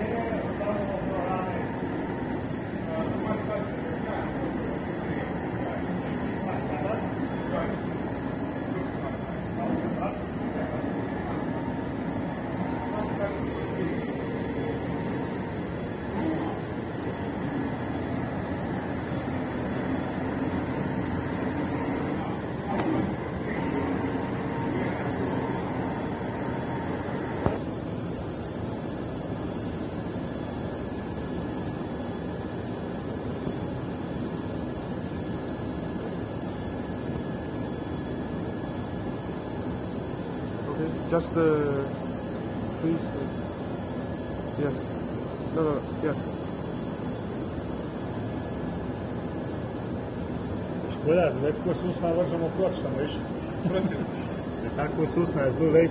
Just please. Yes. No. Yes. Gospodar, letko se usna možemo proći tamo više. Protiv. Tako se usna je zlu lejko.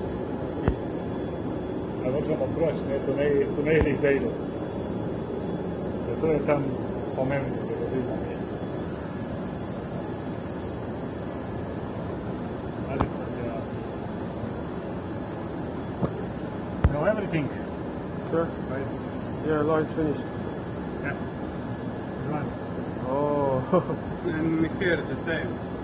A možemo proći, ne, to ne ide gdje idu. To je tam po meni gdje ga vidim. Know everything. Sure. Right? Yeah, line's finished. Yeah. Run. Oh. And here the same.